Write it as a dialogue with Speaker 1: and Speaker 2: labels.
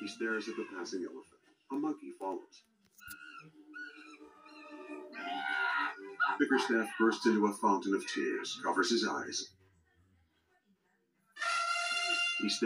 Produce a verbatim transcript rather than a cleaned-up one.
Speaker 1: He stares at the passing elephant. A monkey follows. Bickerstaff bursts into a fountain of tears, covers his eyes. He stares